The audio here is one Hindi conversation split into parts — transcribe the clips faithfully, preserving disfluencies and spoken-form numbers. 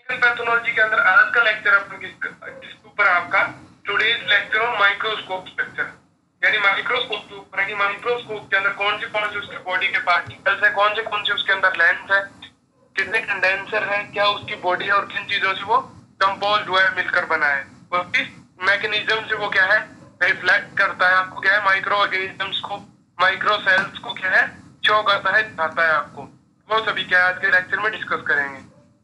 पैथोलॉजी के अंदर आज का लेक्चर अपन किसके ऊपर आपका today's lecture on microscope structure, यानी माइक्रोस्कोप के ऊपर है कि माइक्रोस्कोप के अंदर कौन से कौन से उसके बॉडी के पार्टिकल्स है, कौन से कौन से उसके अंदर लेंस है, कितने कंडेंसर है, क्या उसकी बॉडी है और किन चीजों से वो कंपोज्ड हुआ है, मिलकर बना है, और किस मैकेनिज्म से वो क्या है रिफ्लेक्ट करता है आपको, क्या है माइक्रो ऑर्गेनिजम्स को, माइक्रो सेल्स को क्या है शो करता है, दिखाता है आपको। वो सभी क्या आज के लेक्चर में डिस्कस करेंगे।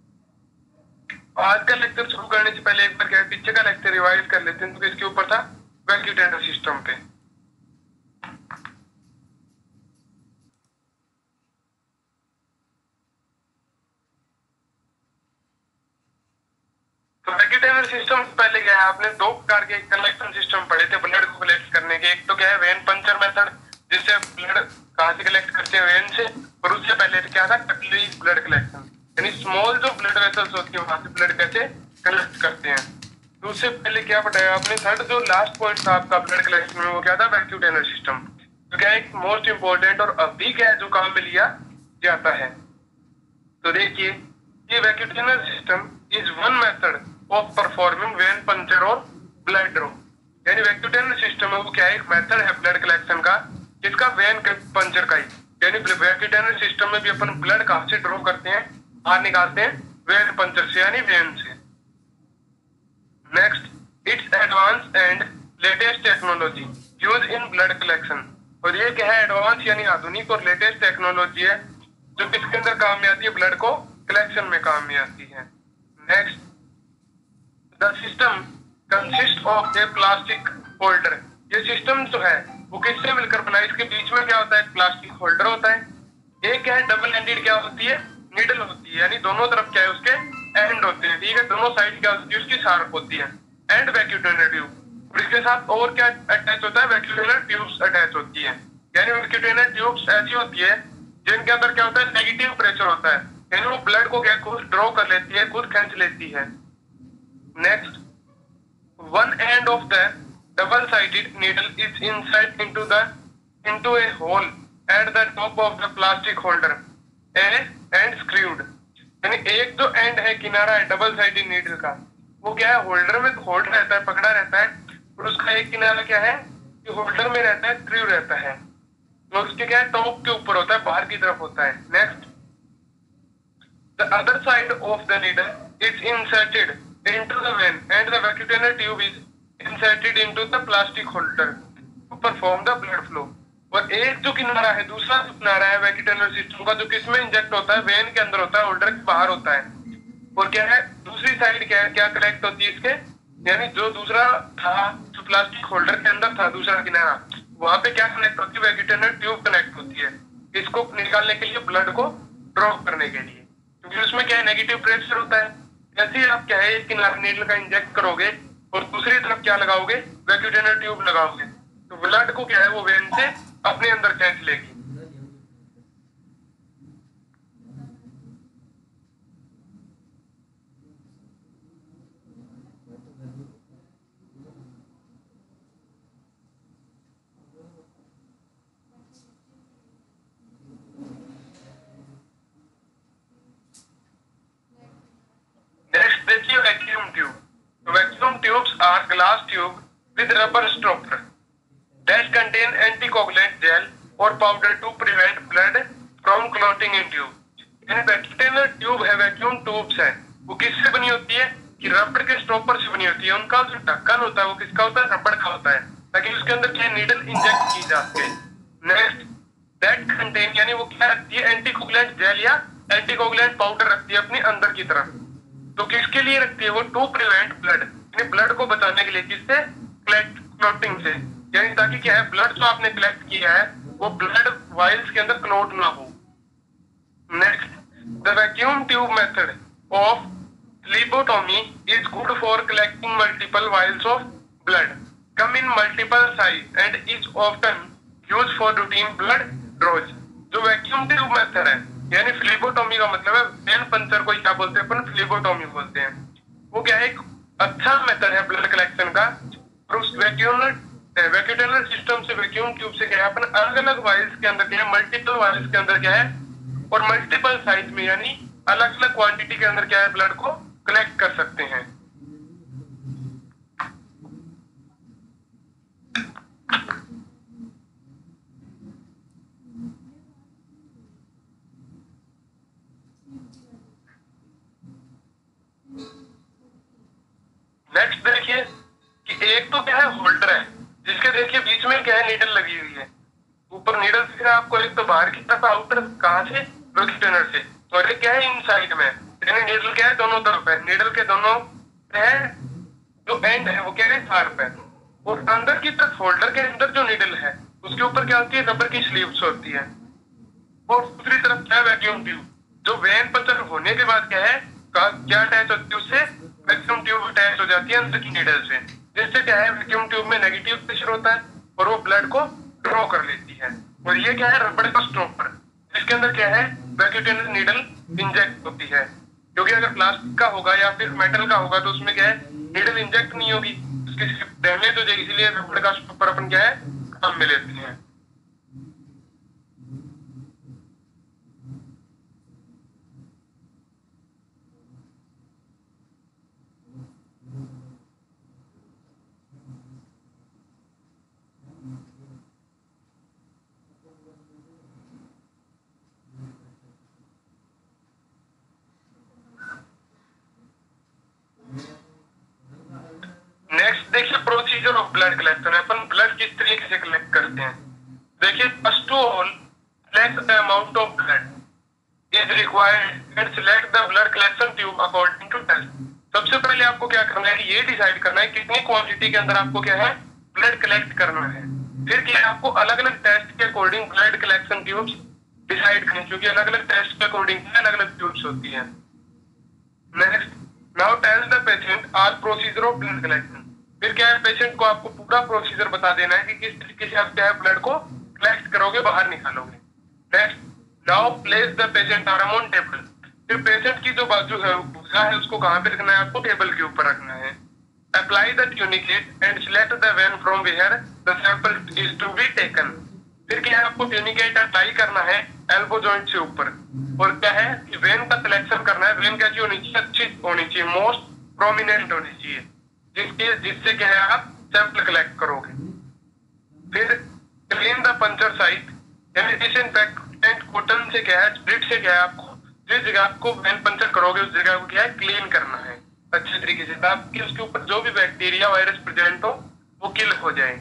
आज का लेक्चर शुरू करने से पहले एक बार क्या पीछे का लेक्चर रिवाइज कर लेते हैं। तो इसके ऊपर था वैक्यूम टेंडर सिस्टम पे। तो वैक्यूम टेंडर सिस्टम से पहले क्या है आपने दो प्रकार के कलेक्शन सिस्टम पढ़े थे ब्लड को कलेक्ट करने के। एक तो क्या है वेन पंचर मेथड, जिससे ब्लड कहाँ से कलेक्ट करते हैं वेन से, और उससे पहले क्या था कैपिलरी ब्लड कलेक्शन, यानी स्मॉल जो ब्लड वेसल्स होती है वहां से ब्लड कैसे कलेक्ट करते हैं। तो उससे पहले क्या बताया आपने थर्ड जो लास्ट पॉइंट था आपका ब्लड कलेक्शन में वो क्या था वैक्यूम टेंडर सिस्टम। तो क्या एक मोस्ट इंपोर्टेंट और अभी क्या है जो काम में लिया जाता है। तो देखिए ये vacuum tender system is one method of performing vein puncture और ब्लड ड्रॉ, यानी वैक्यूम टेंडर सिस्टम है वो क्या है एक मेथड है ब्लड कलेक्शन का, जिसका वेन पंचर का ही, यानी वैक्यूम टेंडर सिस्टम में भी अपन ब्लड कहाँ से ड्रॉ करते हैं, बाहर निकालते हैं वेन पंचर से यानी वेन से। Next, it's advance and latest technology use in blood collection, और ये क्या है एडवांस यानी आधुनिक और लेटेस्ट टेक्नोलॉजी है जो किसके अंदर काम में आती है ब्लड को कलेक्शन में काम में आती है। Next, the system consist of a plastic holder, ये सिस्टम जो है वो किससे मिलकर बना है, इसके बीच में क्या होता है प्लास्टिक होल्डर होता है, एक क्या है डबल एंडेड क्या होती है निडल होती है, यानी दोनों तरफ क्या है उसके एंड होते हैं, ठीक है, दोनों साइड क्या होती है उसकी शार्प होती है, एंड वैक्यूम टेंडर ट्यूब, और इसके साथ और क्या अटैच होता है वैक्यूम टेंडर ट्यूब्स अटैच होती है, यानी वैक्यूम टेंडर ट्यूब्स ऐसी होती है जिनके अंदर क्या होता है नेगेटिव प्रेशर होता है, यानी वो ब्लड को क्या खुद ड्रॉ कर लेती है, खुद खींच लेती है। Next, one end of the double sided needle is insert into the into a hole at the top of the plastic holder and screwed, यानी एक जो एंड है किनारा है डबल साइडेड नीडल का वो क्या है होल्डर में होल्ड रहता है, पकड़ा रहता है, और उसका एक किनारा क्या है कि होल्डर में रहता है स्क्रू रहता है, और उसके क्या है टॉप के ऊपर होता है बाहर की तरफ होता है। Next, the other side of the needle is inserted into the vein and the vacuum tender tube is inserted into the plastic holder to perform the blood flow, और एक जो किनारा है दूसरा जो किनारा है वैक्यूम टेंडर सिस्टम का जो किसमें इंजेक्ट होता है वेन के अंदर होता है, होल्डर के बाहर होता है, और क्या है दूसरी साइड क्या है क्या कलेक्ट होती है इसके, यानी जो दूसरा था जो प्लास्टिक होल्डर के अंदर था दूसरा किनारा वहां पे क्या कनेक्ट होती है वैक्यूम टेंडर ट्यूब कनेक्ट होती है इसको निकालने के लिए ब्लड को ड्रॉप करने के लिए, क्योंकि उसमें क्या है नेगेटिव प्रेशर होता है। जैसे ही आप क्या है एक किनारे नीडल का इंजेक्ट करोगे और दूसरी तरफ क्या लगाओगे वैक्यूम टेंडर ट्यूब लगाओगे तो ब्लड को क्या है वो वेन से अपने अंदर खींच लेगी। नेक्स्ट देखिए vacuum tube. Vacuum tubes are glass tube with rubber stopper that contain anticoagulant gel or powder to prevent blood from clotting in tube, यानी वैक्यूम टेंडर ट्यूब है वैक्यूम ट्यूब्स है वो किससे बनी होती है कि रबड़ के स्टॉपर से बनी होती है, उनका जो ढक्कन होता है वो किसका होता है रबड़ का होता है ताकि उसके अंदर क्या नीडल इंजेक्ट की जा सके। नेक्स्ट, दैट कंटेन यानी वो क्या रखती है एंटीकोगुलेंट जेल या एंटीकोगुलेंट पाउडर रखती है अपनी अंदर की तरफ, तो किसके लिए रखती है वो टू प्रिवेंट ब्लड, यानी ब्लड को बचाने के लिए किससे क्लॉटिंग से, यानी ताकि क्या है ब्लड जो आपने कलेक्ट किया है वो ब्लड वाइल्स के अंदर क्लॉट ना हो। Next, the vacuum tube method of phlebotomy is good for collecting multiple vials of blood come in multiple size and is often use for routine blood draws. जो वैक्यूम ट्यूब मेथड है यानी फ्लेबोटोमी का मतलब है वेन पंचर को क्या बोलते हैं अपन फ्लेबोटोमी बोलते हैं, वो क्या है एक अच्छा मेथड है ब्लड कलेक्शन का, और उस वैक्यूम वैक्यूम टेंडर सिस्टम से वैक्यूम ट्यूब से क्या है अपन अलग अलग वायल्स के अंदर क्या है मल्टीपल वायल्स के अंदर क्या है और मल्टीपल साइज में यानी अलग अलग क्वांटिटी के अंदर क्या है ब्लड को कलेक्ट कर सकते हैं। नेक्स्ट देखिए कि एक तो क्या है होल्डर है, जिसके देखिए बीच में क्या है नीडल लगी हुई है, ऊपर नीडल दिख रहा है आपको एक तो बाहर की तरफ आउटर, कहां से, वैक्यूम से, और एक क्या है इनसाइड में, यानी नीडल क्या है दोनों तरफ है, नीडल के दोनों है जो एंड है वो क्या है शार्प है, और अंदर की तरफ होल्डर के अंदर जो नीडल है उसके ऊपर क्या होती है रबर की स्लीव्स होती है, और दूसरी तरफ क्या है वैक्यूम ट्यूब, जो वेन पंचर होने के बाद क्या है क्या अटैच होती है उससे, वैक्यूम ट्यूब अटैच हो जाती है अंदर की नीडल से, जिससे क्या है वैक्यूम ट्यूब में नेगेटिव प्रेशर होता है और वो ब्लड को ड्रॉ कर लेती है, और ये क्या है रबड़ का स्टॉपर, जिसके अंदर क्या है वैक्यूम नीडल इंजेक्ट होती है, क्योंकि अगर प्लास्टिक का होगा या फिर मेटल का होगा तो उसमें क्या है नीडल इंजेक्ट नहीं होगी, उसकी डैमेज हो जाएगी, इसलिए रबड़ का स्टॉपर अपन क्या है काम में लेते हैं। नेक्स्ट देखिए प्रोसीजर ऑफ ब्लड कलेक्शन, अपन ब्लड किस तरीके से कलेक्ट करते हैं। देखिए first to all select the amount of blood is required and select the blood collection tube according to test। सबसे पहले आपको क्या करना है, ये डिसाइड करना है कितनी क्वांटिटी के अंदर आपको क्या है ब्लड कलेक्ट करना है, फिर क्या है आपको अलग अलग टेस्ट के according blood collection tubes decide करनी, क्योंकि अलग अलग टेस्ट के अकॉर्डिंग अलग अलग ट्यूब्स होती है। Next now tell the patient all procedure of blood collection, फिर क्या है पेशेंट को आपको पूरा प्रोसीजर बता देना है कि किस तरीके से आप क्या है ब्लड को कलेक्ट करोगे, बाहर निकालोगे। Next now place the patient arm on table, फिर पेशेंट की जो बाजू है भुजा है उसको कहां पे रखना है, आपको टेबल के ऊपर रखना है। Apply the tourniquet and select the vein from where the sample is to be taken, फिर क्या है आपको ट्यूनिकेट अप्लाई करना है एल्बो जॉइंट से ऊपर, और क्या है कि वेन का सिलेक्शन करना है, वेन कैसी होनी चाहिए, अच्छी होनी चाहिए, मोस्ट प्रोमिनेंट होनी चाहिए, जिसके जिससे क्या है आप सैंपल कलेक्ट करोगे। फिर क्लीन द पंचर साइट, यानी डिसइंफेक्ट कॉटन से क्या है स्प्रिट से क्या है आपको जिस जगह आपको वेन पंचर करोगे उस जगह को क्या है क्लीन करना है अच्छे तरीके से, ताकि उसके ऊपर जो भी बैक्टीरिया वायरस प्रेजेंट हो वो किल हो जाए।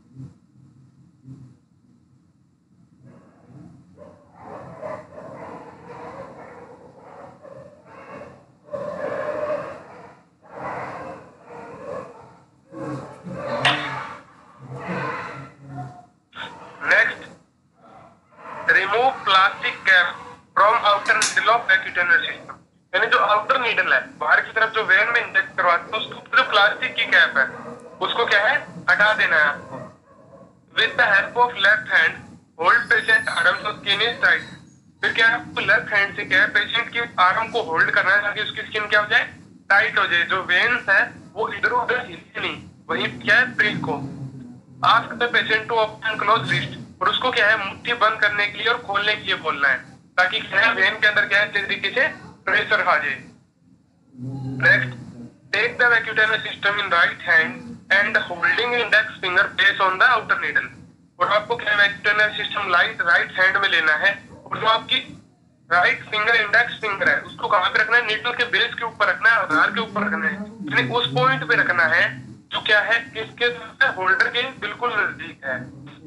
Remove plastic cap from outer needle of vacutainer system, यानी जो आउटर नीडल है बाहर की तरफ जो वेन में इंजेक्ट करवाते हैं उसके ऊपर जो प्लास्टिक की कैप है उसको क्या है हटा देना है आपको। With the help of left hand hold patient arm so skin is tight, फिर क्या है आपको लेफ्ट हैंड से क्या है पेशेंट की आर्म को होल्ड करना है ताकि उसकी स्किन क्या हो जाए टाइट हो जाए, जो वेन्स है वो इधर उधर हिले नहीं, वही क्या है प्रिक को। Ask the patient to open close wrist, और उसको क्या है मुट्ठी बंद करने के लिए और खोलने के लिए बोलना है ताकि क्या है वेन के अंदर क्या है इस तरीके से प्रेशर आ जाए। Next take the vacutainer system in right hand and holding index finger place on the outer needle, और आपको क्या vacutainer system light right hand में लेना है, और जो आपकी राइट फिंगर इंडेक्स फिंगर है उसको कहां पे रखना है, नीडल के बेस के ऊपर रखना है, आधार के ऊपर रखना है, यानी उस पॉइंट पे रखना है जो क्या है किसके होल्डर के बिल्कुल नजदीक है।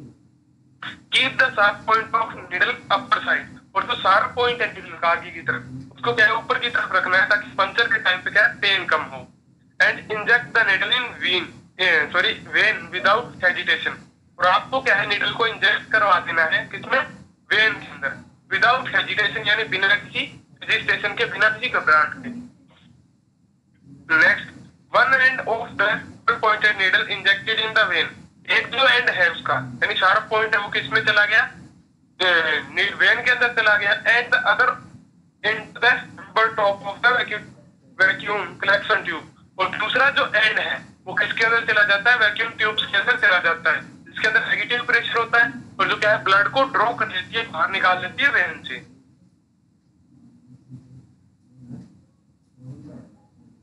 Keep the sharp point of needle upper side, और जो शार्प पॉइंट है नीडल का आगे की तरफ उसको क्या है ऊपर की तरफ रखना है ताकि पंचर के टाइम पे क्या है पेन कम हो। And inject the needle in vein sorry vein without hesitation, और आपको क्या है नीडल को इंजेक्ट करवा देना है किसमें वेन के अंदर विदाउट हेजिटेशन, यानी बिना किसी हेजिटेशन के, बिना किसी घबराहट के। Next one end of the pointed needle injected in the vein, एक जो एंड है उसका यानी शार्प पॉइंट है वो किस में चला गया वेन के अंदर चला गया, and the other in the top of the vacuum collection tube, और दूसरा जो एंड है वो किसके अंदर चला जाता है वैक्यूम ट्यूब्स के अंदर चला जाता है, जिसके अंदर नेगेटिव प्रेशर होता है और जो क्या है ब्लड को ड्रॉ कर लेती है, बाहर निकाल लेती है वेन से।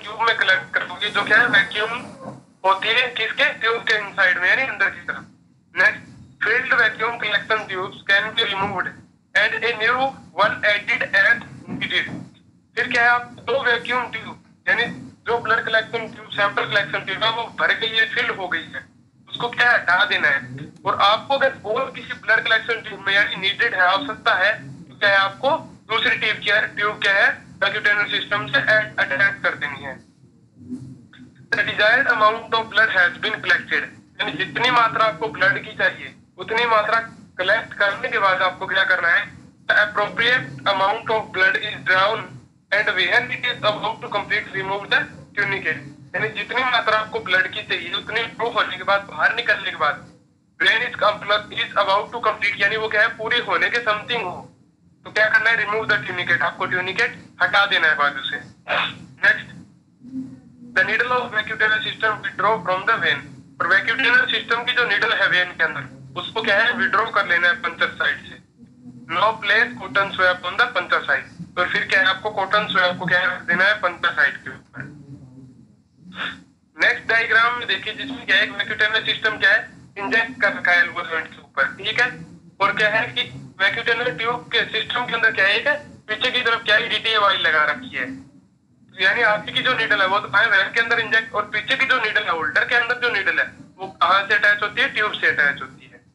ट्यूब में कलेक्ट करोगे, जो क्या है वैक्यूम होती है किसके, ट्यूब के इनसाइड में यानी अंदर की तरफ। Next, filled vacuum collection tubes can be removed and a new one added as needed। फिर क्या है, आप दो वैक्यूम ट्यूब यानी जो blood collection tube, sample collection tube है वो भर गई है, फिल हो गई है, उसको क्या है हटा देना है। और आपको अगर और किसी ब्लड कलेक्शन ट्यूब में यानी नीडेड है, आवश्यकता है, तो क्या है आपको दूसरी ट्यूब क्या है ट्यूब क्या है percutaneous सिस्टम से अटैच कर देनी है। The desired amount of blood has been collected, यानी जितनी मात्रा आपको ब्लड की चाहिए उतनी मात्रा कलेक्ट करने के बाद आपको क्या करना है, the appropriate amount of blood is drawn and when it is about to complete remove the tunicate। यानी जितनी मात्रा आपको ब्लड की चाहिए उतनी प्रूफ होने के बाद, बाहर निकलने के बाद, when is is about to complete यानी वो क्या है पूरी होने के समथिंग हो, तो क्या करना है, रिमूव द ट्यूनिकेट, आपको ट्यूनिकेट हटा देना है बाजू से। Next, the needle of vacutainer system withdraw from the vein. और वैक्यूटेनल सिस्टम की जो नीडल है वेन के अंदर, उसको क्या है विड्रॉ कर लेना है पंचर साइड से। Now place cotton swab on the puncture side. तो फिर क्या है, आपको कॉटन स्वैप को क्या है रख देना है पंचर साइड के ऊपर। नेक्स्ट डायग्राम में देखिए, जिसमें क्या है वैक्यूटेनल सिस्टम क्या है इंजेक्ट कर रखा है एल्बो जॉइंट के ऊपर, ठीक है। और क्या है कि वैक्यूटेनल ट्यूब के सिस्टम के अंदर क्या है, पीछे की तरफ क्या है डीटीए वाइल लगा रखी है, यानी आपकी की जो नीडल है वो तो है वेन के अंदर इंजेक्ट, और पीछे की जो नीडल है होल्डर के अंदर जो नीडल है वो कहां से अटैच होती है, ट्यूब से अटैच होती है।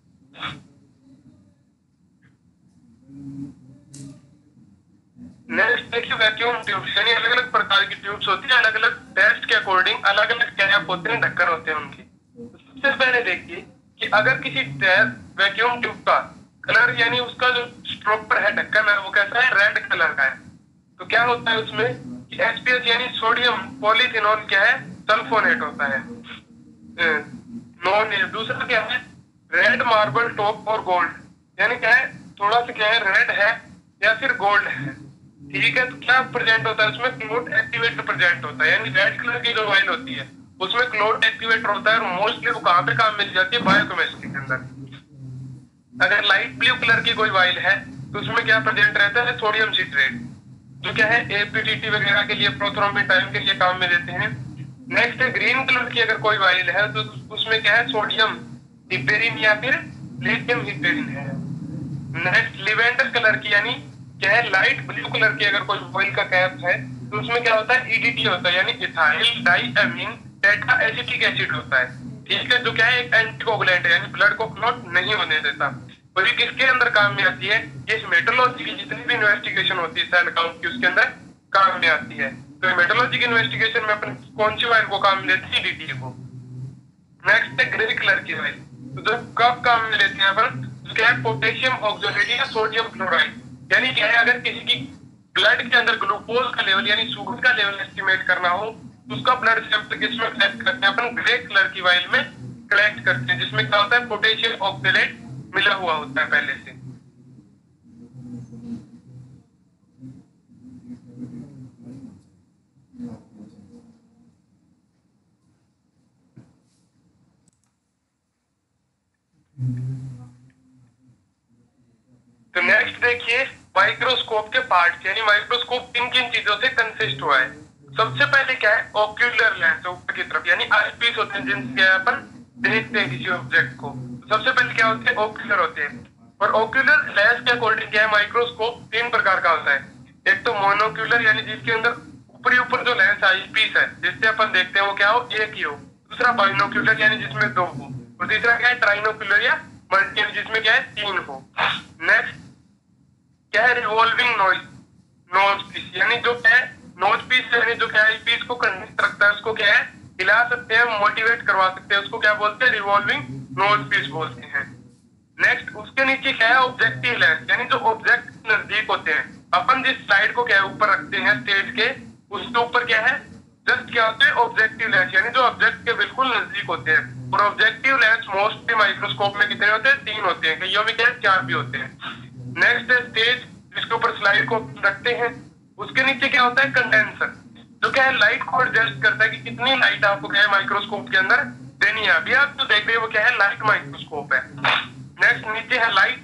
नेक्स्ट देखिए, वैक्यूम ट्यूब्स यानी अलग अलग प्रकार की ट्यूब्स होती है, अलग अलग टेस्ट के अकॉर्डिंग अलग अलग कैप होते हैं, ढक्कन होते हैं उनके। सबसे पहले देखिए कि अगर किसी वैक्यूम ट्यूब का कलर यानी उसका जो स्ट्रोपर है ढक्कन है वो कैसा है, रेड कलर का है, तो क्या होता है उसमें कि एसपीएस यानी सोडियम पॉलीथिनॉल क्या है सल्फोनेट होता है। नॉन दूसरा क्या है, रेड मार्बल टॉप और गोल्ड, यानी क्या है थोड़ा सा क्या है रेड है या फिर गोल्ड है, ठीक है। तो क्या प्रेजेंट होता है उसमें, क्लोट एक्टिवेटर प्रेजेंट होता है, यानी रेड कलर की जो वाइल होती है उसमें क्लोट एक्टिवेटर होता है, और मोस्टली वो कहाँ पे काम मिल जाती है, बायोकेमिस्ट्री के अंदर। अगर लाइट ब्लू कलर की कोई वाइल है तो उसमें क्या प्रेजेंट रहता है, सोडियम सिट्रेट, जो क्या है एपीटीटी वगैरह के लिए, प्रोथ्रोम्बिन टाइम के लिए काम में देते हैं। नेक्स्ट है ग्रीन कलर की अगर कोई वाइल है तो उसमें क्या है, सोडियम हिपेरिन या फिर लिथियम हिपेरिन है। नेक्स्ट लिवेंडर कलर की यानी क्या है लाइट ब्लू कलर की अगर कोई वाइल का कैप है तो उसमें क्या होता है, ईडीटी होता है, यानी ethyl diamine tetra acetic acid होता है, ठीक है, जो क्या है एक एंटीकोगुलेंट है, यानी ब्लड को क्लॉट नहीं होने देता। और ये किसके अंदर काम में आती है, ये मेट्रोलॉजी की जितनी भी इन्वेस्टिगेशन होती है सेल काउंट की उसके अंदर काम में आती है। तो मेट्रोलॉजी की इन्वेस्टिगेशन में अपन कौन सी वाइल को काम में लेते हैं, डीटीए को। नेक्स्ट है ग्रे कलर की वाइल, तो जो कब काम में लेते हैं अपन, तो क्या है पोटेशियम ऑक्सोलेट या सोडियम क्लोराइड, यानी क्या है अगर किसी की ब्लड के अंदर ग्लूकोज का लेवल यानी शुगर का लेवल एस्टिमेट करना हो तो उसका ब्लड सैंपल किसमें कलेक्ट करते हैं अपन, ग्रे कलर की वाइल में कलेक्ट करते हैं, जिसमें क्या होता है पोटेशियम ऑक्सोलेट मिला हुआ होता है पहले से। तो नेक्स्ट देखिए माइक्रोस्कोप के पार्ट्स, यानी माइक्रोस्कोप किन किन चीजों से कंसिस्ट हुआ है। सबसे पहले क्या है, ओक्यूलर लेंस ऊपर की तरफ, यानी आईपीस होते हैं जिनसे अपन देखते हैं किसी ऑब्जेक्ट को। सबसे पहले क्या होते हैं, ओक्यूलर होते हैं। और ओक्यूलर लेंस के अकॉर्डिंग क्या है, माइक्रोस्कोप तीन प्रकार का होता है। एक तो मोनोक्यूलर यानी जिसके अंदर ऊपरी ऊपर जो लेंस आईपीस है जिससे अपन देखते हैं वो क्या हो, एक ही हो। दूसरा बाइनोक्यूलर यानी जिसमें दो हो। और तीसरा क्या है, ट्राइनोक्यूलर या मल्टी जिसमें क्या है तीन हो। नेक्स्ट क्या है, रिवॉल्विंग नोज नोज पीस, यानी जो क्या है नोज पीस यानी जो क्या है पीस को कंडक्ट रखता है उसको क्या है हिला सकते हैं, मोटिवेट करवा सकते हैं, उसको क्या बोलते हैं, रिवॉल्विंग नोज पीस बोलते हैं। नेक्स्ट उसके नीचे क्या है, ऑब्जेक्टिव लेंस, यानी जो ऑब्जेक्ट नजदीक होते हैं, अपन जिस स्लाइड को क्या है ऊपर रखते हैं स्टेज के, उसके ऊपर क्या है जस्ट क्या होते हैं ऑब्जेक्टिव लेंस, यानी जो ऑब्जेक्ट के बिल्कुल नजदीक होते हैं। और ऑब्जेक्टिव लेंस मोस्टली माइक्रोस्कोप में कितने होते हैं, तीन होते हैं, कईयों में क्या है चार भी होते हैं। नेक्स्ट है स्टेज जिसके ऊपर स्लाइड को रखते हैं, उसके नीचे क्या होता है कंडेंसर, जो क्या है लाइट को एडजस्ट करता है कि कितनी लाइट आपको क्या है माइक्रोस्कोप के अंदर देनी है। अभी आप जो देख रहे हैं वो क्या है लाइट माइक्रोस्कोप है। नेक्स्ट नीचे है लाइट,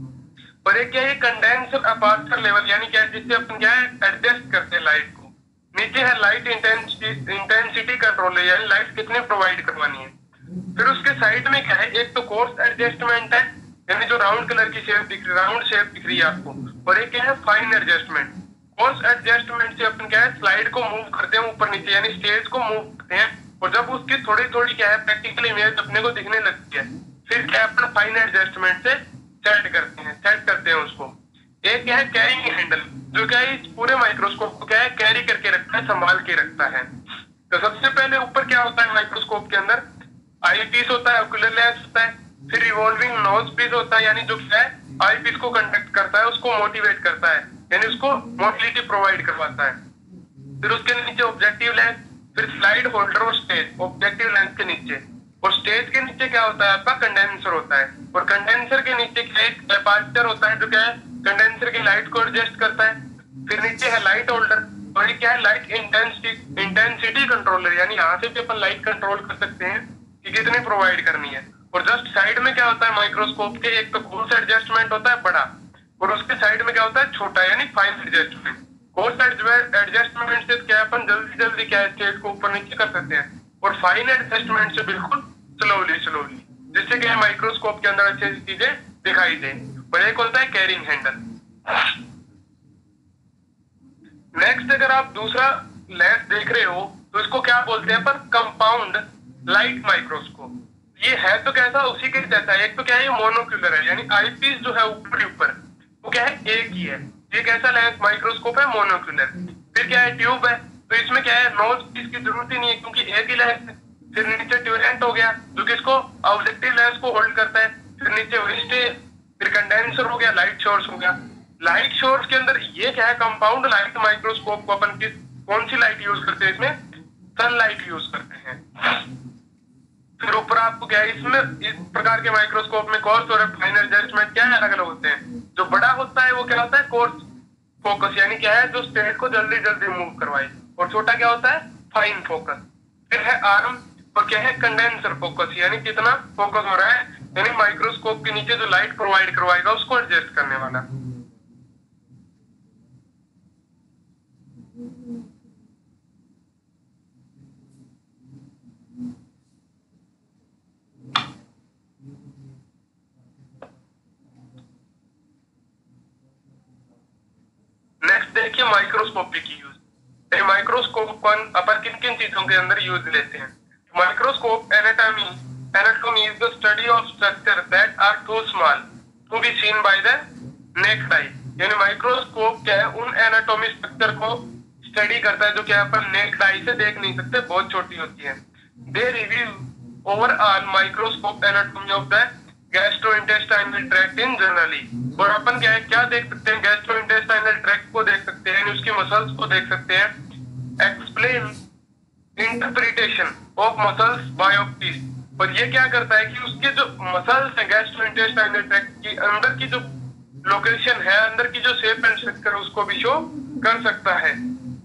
और एक क्या है कंडेंसर अपर्चर लेवल, यानी क्या है जिससे अपन क्या है एडजस्ट करते हैं लाइट को। नीचे है लाइट इंटेंसिटी इंटेंसिटी कंट्रोलर, यानी लाइट कितनी प्रोवाइड करवानी है। फिर उसके साइड में क्या है, एक तो कोर्स एडजस्टमेंट है, यानी जो राउंड कलर की शेप दिख रही, राउंड शेप दिख रही है आपको, और एक क्या है फाइन एडजस्टमेंट। कोर्स एडजस्टमेंट से अपन क्या है स्लाइड को मूव करते हैं ऊपर नीचे, यानी स्टेज को मूव करते हैं, और जब उसकी थोड़ी थोड़ी क्या है प्रैक्टिकल इमेज अपने को दिखने लगती है, फिर क्या है अपना फाइन एडजस्टमेंट से सेट करते हैं सेट करते हैं उसको। एक क्या है कैरिंग हैंडल, जो क्या है इस पूरे माइक्रोस्कोप को क्या है कैरी करके रखता है, संभाल के रखता है। तो सबसे पहले ऊपर क्या होता है माइक्रोस्कोप के अंदर, आई पीस होता है, ऑक्यूलर लेंस होता है, फिर रिवॉल्विंग नोज पीस होता है, यानी जो क्या है आई पीस को कंडक्ट करता है, उसको मोटिवेट करता है, यानी उसको मोटिलिटी प्रोवाइड करवाता है। फिर उसके नीचे ऑब्जेक्टिव लेंस, फिर स्लाइड होल्डर और स्टेज, ऑब्जेक्टिव लेंस के नीचे, और स्टेज के नीचे क्या होता है आपका कंडेंसर होता है, और कंडेंसर के नीचे क्या एक अपर्चर होता है जो क्या है कंडेंसर की लाइट को एडजस्ट करता है। फिर नीचे है लाइट होल्डर, और ये क्या है लाइट इंटेंसिटी इंटेंसिटी कंट्रोलर, यानी यहाँ से भी अपन लाइट कंट्रोल कर सकते हैं कि कितनी प्रोवाइड करनी है। और जस्ट साइड में क्या होता है माइक्रोस्कोप के, एक तो कोर्स एडजस्टमेंट होता है बड़ा, और उसके साइड में क्या होता है छोटा, यानी फाइन एडजस्टमेंट। कोर्स एडजस्टमेंट से क्या अपन जल्दी जल्दी क्या स्टेज को ऊपर नीचे कर सकते हैं, और फाइन एडजस्टमेंट से बिल्कुल स्लोली स्लोली, जिससे क्या माइक्रोस्कोप के अंदर अच्छी चीजें दिखाई दे। और एक होता है कैरिंग हैंडल। नेक्स्ट अगर आप दूसरा लेंस देख रहे हो तो इसको क्या बोलते हैं पर कंपाउंड लाइट माइक्रोस्कोप। ये है तो कैसा उसी के जैसा है, एक तो क्या है ये मोनोक्यूलर है, यानी आई पीस जो है ऊपर ऊपर वो क्या है एक ही है। ये कैसा लेंस माइक्रोस्कोप है, मोनोक्यूलर। फिर क्या है ट्यूब है, तो इसमें क्या है नोज पीस की जरूरत ही नहीं है क्योंकि एक ही लेंस है। फिर नीचे ट्यूरेंट हो गया जो किसको ऑब्जेक्टिव लेंस को होल्ड करता है। फिर नीचे वेस्ट, फिर कंडेंसर हो गया, लाइट सोर्स हो गया। लाइट सोर्स के अंदर ये क्या है कंपाउंड लाइट माइक्रोस्कोप को अपन किस कौन सी लाइट यूज करते हैं, इसमें सनलाइट यूज करते हैं। फिर ऊपर आपको क्या है इसमें इस प्रकार के माइक्रोस्कोप में कोर्स और फाइन एडजस्टमेंट क्या है अलग अलग होते हैं। जो बड़ा होता है वो क्या होता है कोर्स फोकस, यानी क्या है जो स्टेट को जल्दी जल्दी मूव करवाए, और छोटा क्या होता है फाइन फोकस। फिर है आर्म, और क्या है कंडेंसर फोकस, यानी कितना फोकस हो रहा है, यानी माइक्रोस्कोप के नीचे जो लाइट प्रोवाइड करवाएगा उसको एडजस्ट करने वाला। नेक्स्ट देखिए माइक्रोस्कोपी की यूज। माइक्रोस्कोप को अपन किन किन चीजों के अंदर यूज लेते हैं। Microscope anatomy anatomy is the study of structure that are to small to be seen by the naked eye, यानी माइक्रोस्कोप क्या है उन एनाटॉमी स्ट्रक्चर को स्टडी करता है जो क्या अपन नेक्ड आई से देख नहीं सकते, बहुत छोटी होती है। They review overall microscope anatomy of the gastrointestinal tract in generally. और अपन क्या है क्या देख सकते हैं, गैस्ट्रोइंटेस्टाइनल ट्रैक्ट को देख सकते हैं, उसकी मसल्स को देख सकते हैं। Explain interpretation of muscles biopsies, और ये क्या करता है कि उसके जो मसल्स है गैस्ट्रोइंटेस्टाइनल ट्रैक्ट की अंदर की जो लोकेशन है, अंदर की जो शेप एंड स्ट्रक्चर उसको भी शो कर सकता है।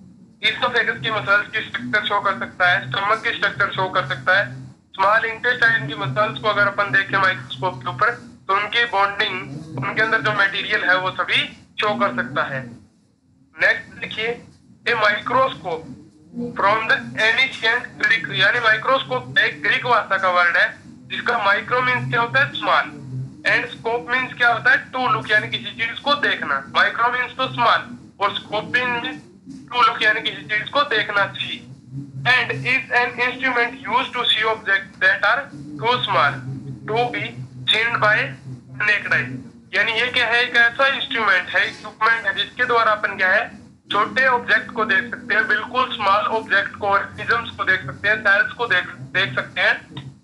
इसोफेगस की मसल्स की स्ट्रक्चर शो कर सकता है, स्टमक की स्ट्रक्चर शो कर सकता है। स्मॉल इंटेस्टाइन की मसल्स को अगर अपन देखें माइक्रोस्कोप के ऊपर तो उनकी बॉन्डिंग, उनके अंदर जो मटेरियल है वो सभी शो कर सकता है। नेक्स्ट देखिए a microscope from the ancient Greek, यानी माइक्रोस्कोप एक ग्रीक भाषा का वर्ड है जिसका माइक्रो मीन्स क्या होता है स्मॉल, एंड स्कोप मीन्स क्या होता है टू लुक, यानी किसी चीज को देखना। माइक्रो मीन्स तो स्मॉल और स्कोप मीन्स टू लुक, यानी किसी चीज को देखना चाहिए। And is an instrument used to see objects that are too small to be seen by naked eye, यानी ये क्या है एक ऐसा इंस्ट्रूमेंट है, इक्विपमेंट है जिसके द्वारा अपन क्या है छोटे ऑब्जेक्ट को देख सकते हैं, बिल्कुल स्मॉल ऑब्जेक्ट को, ऑर्गेनिजम्स को देख सकते हैं, सेल्स को देख देख सकते हैं,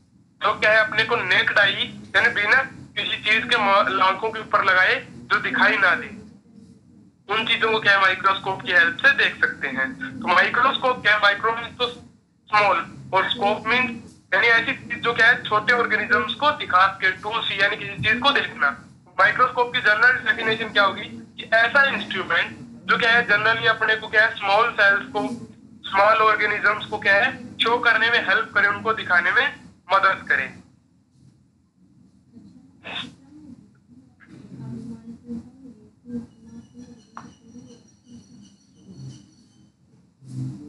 जो क्या है अपने को नेक्ड आई यानी बिना किसी चीज के आंखों के ऊपर लगाए जो दिखाई ना दे, उन चीजों को क्या है माइक्रोस्कोप की हेल्प से देख सकते हैं। तो माइक्रोस्कोप क्या है, माइक्रो मीन्स तो स्मॉल और स्कोप मीन्स यानी ऐसी चीज जो क्या है छोटे ऑर्गेनिजम्स को दिखा के टू सी यानी किसी चीज को देखना। माइक्रोस्कोप की जनरल डेफिनेशन क्या होगी कि ऐसा इंस्ट्रूमेंट जो क्या है जनरली अपने को क्या है स्मॉल सेल्स को, स्मॉल ऑर्गेनिजम्स को क्या है शो करने में हेल्प करे, उनको दिखाने में मदद करे। Mm-hmm.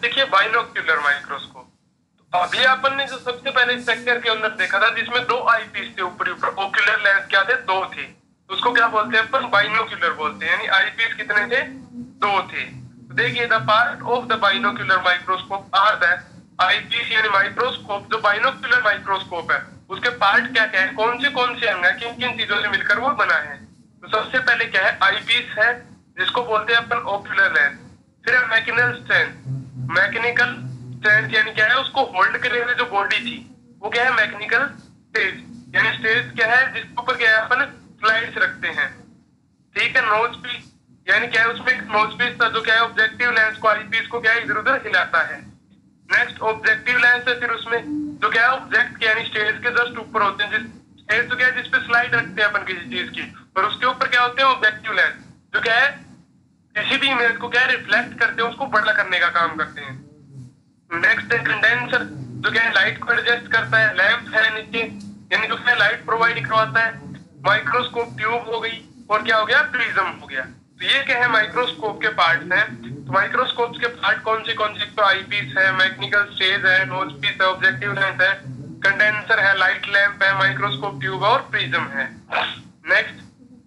देखिए बाइनोक्यूलर माइक्रोस्कोप। तो अभी अपन ने जो सबसे पहले स्ट्रक्चर के अंदर देखा था जिसमें दो आईपीस थे ऊपर ऊपर, ओक्यूलर लेंस क्या थे, दो थे, तो उसको क्या बोलते हैं अपन, बाइनोक्यूलर बोलते हैं, यानी आईपीस कितने थे, दो थे। तो देखिए the part of the binocular microscope are the eyepiece यानी माइक्रोस्कोप। जो बाइनोक्यूलर माइक्रोस्कोप है उसके पार्ट क्या क्या है, कौन से कौन से अंग है, किन किन चीजों से मिलकर वो बना है। तो सबसे पहले क्या है, आईपीस है जिसको बोलते हैं अपन ओक्यूलर लेंस। फिर है मैकेनिकल स्ट्रेंथ, मैकेनिकल स्ट्रेंथ यानी क्या है, उसको होल्ड करने वाली जो बॉडी थी वो क्या है, मैकेनिकल स्टेज, यानी स्टेज क्या है जिसके ऊपर क्या है अपन स्लाइड्स रखते हैं। ठीक है, नोज पीस यानी क्या है, उसमें एक नोज पीस था जो क्या है ऑब्जेक्टिव लेंस को, आईपीस को क्या है इधर उधर हिलाता है। नेक्स्ट ऑब्जेक्टिव लेंस है, फिर उसमें जो क्या है ऑब्जेक्ट यानी स्टेज के जस्ट ऊपर होते हैं, जिस स्टेज तो क्या है जिसपे स्लाइड रखते हैं अपन किसी चीज की, और उसके ऊपर क्या होते हैं ऑब्जेक्टिव लेंस, जो क्या है किसी भी इमेज को क्या है रिफ्लेक्ट करते हैं, उसको बड़ा करने का काम करते हैं। नेक्स्ट है कंडेंसर, जो क्या है लाइट को एडजस्ट करता है। लैंप है नीचे, यानी जो क्या लाइट प्रोवाइड करवाता है। माइक्रोस्कोप ट्यूब हो गई, और क्या हो गया, प्रिज्म हो गया। तो ये क्या है माइक्रोस्कोप के पार्ट्स हैं। तो माइक्रोस्कोप के पार्ट कौन से कौन से, तो आईपीस है, मैकेनिकल स्टेज है, नोज पीस है, ऑब्जेक्टिव लेंस है, कंडेंसर है, लाइट लैंप है, माइक्रोस्कोप ट्यूब और प्रिज्म है। Next,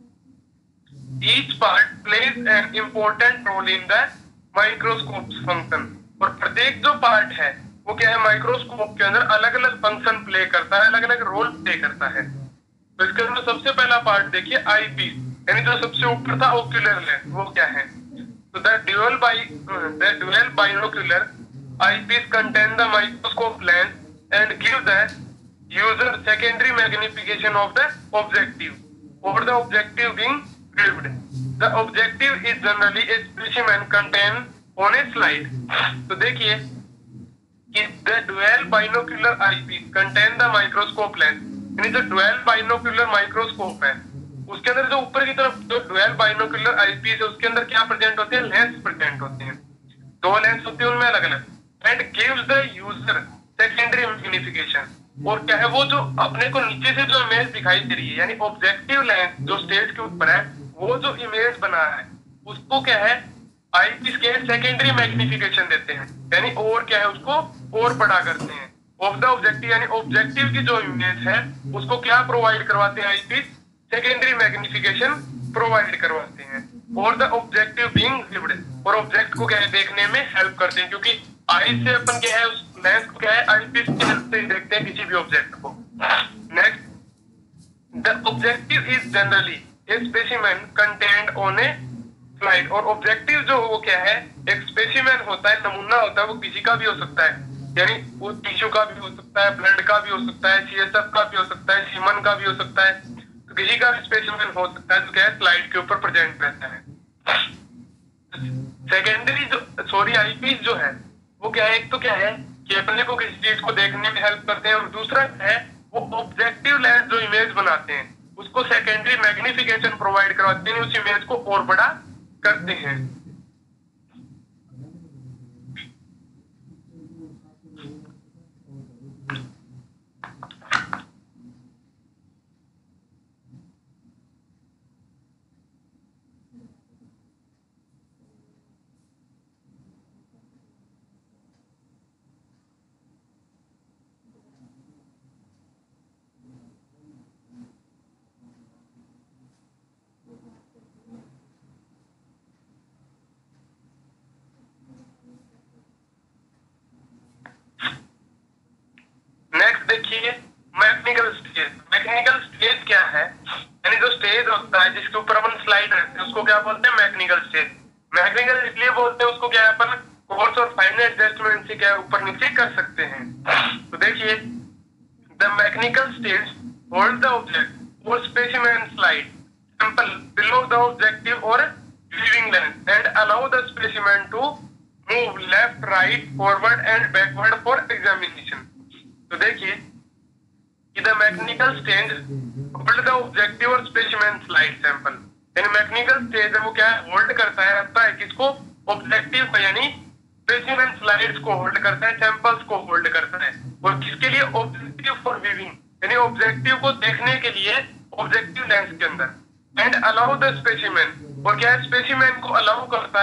each part plays an important role in the microscope function. और प्रत्येक जो पार्ट है वो क्या है माइक्रोस्कोप के अंदर अलग अलग फंक्शन प्ले करता है, अलग अलग रोल प्ले करता है। तो इसके अंदर सबसे पहला पार्ट देखिए आईपीस, यानी जो सबसे ऊपर था ओक्यूलर लेंस, वो क्या है, तो the dual by the dual binocular eyepiece contain the microscope lens and give the user secondary magnification of the objective, or the objective being flipped. The objective is generally a specimen contained on a slide. तो देखिए कि the dual binocular eyepiece contain the microscope lens, यानी जो dual binocular microscope है उसके अंदर जो ऊपर की तरफ जो dual binocular eyepiece है उसके अंदर क्या प्रेजेंट होते हैं, लेंस प्रेजेंट होते हैं, दो लेंस होते हैं उनमें अलग अलग। And gives the user secondary magnification, और क्या है वो जो अपने को नीचे से जो इमेज दिखाई दे रही है, यानी ऑब्जेक्टिव लेंस जो स्टेज के ऊपर है वो जो इमेज बना है उसको क्या है आईपीस के सेकेंडरी मैग्निफिकेशन देते हैं, यानी और क्या है उसको और बड़ा करते हैं। ऑफ द ऑब्जेक्टिव यानी ऑब्जेक्टिव की जो इमेज है उसको क्या प्रोवाइड करवाते हैं, आईपीस सेकेंडरी मैग्निफिकेशन प्रोवाइड करवाते हैं। और द ऑब्जेक्टिव बीइंग विज्ड, और ऑब्जेक्ट को क्या है देखने में हेल्प करते हैं, क्योंकि आई से अपन क्या है उस लेंस को क्या है आईपीस की हेल्प से देखते हैं किसी भी ऑब्जेक्ट को। Next, the objective is generally a specimen contained on a slide, और ऑब्जेक्टिव जो वो क्या है एक स्पेसिमेन होता है, नमूना होता है, वो किसी का भी हो सकता है, यानी वो टिश्यू का भी हो सकता है, ब्लड का भी हो सकता है, सीएसएफ का भी हो सकता है, सीमन का भी हो सकता है, तो किसी का भी स्पेसिमेन हो सकता है जो क्या है स्लाइड के ऊपर प्रेजेंट रहता है। सेकेंडरी जो सॉरी आईपीस जो है वो क्या है, एक तो क्या है कि अपने को किसी चीज को देखने में हेल्प करते हैं, और दूसरा है वो ऑब्जेक्टिव लेंस जो इमेज बनाते हैं उसको सेकेंडरी मैग्निफिकेशन प्रोवाइड करवाते हैं, उस इमेज को और बड़ा करते हैं। नेक्स्ट देखिए मैकेनिकल स्टेज। मैकेनिकल स्टेज क्या है, यानी जो स्टेज होता है जिसके ऊपर अपन स्लाइड रखते हैं उसको क्या बोलते हैं, मैकेनिकल स्टेज। मैकेनिकल इसलिए बोलते हैं उसको क्या है अपन कोर्स और फाइन एडजस्टमेंट से क्या ऊपर नीचे कर सकते हैं। तो देखिए the mechanical stage hold the object और specimen slide sample below the objective और receiving lens and allow the specimen to move left right forward and backward for examination. तो देखिए कि the mechanical stage hold the objective और स्पेसिमेन स्लाइड सैंपल, यानी मैकेनिकल स्टेज है वो क्या है होल्ड करता है, रखता है किसको, ऑब्जेक्टिव को, यानी स्पेसिमेन स्लाइड्स को होल्ड करता है, सैंपल्स को होल्ड करता है, और किसके लिए, ऑब्जेक्टिव फॉर व्यूइंग, यानी ऑब्जेक्टिव को देखने के लिए ऑब्जेक्टिव लेंस के अंदर। एंड अलाउ द स्पेसिमेन, और क्या है स्पेसिमेन को अलाउ करता है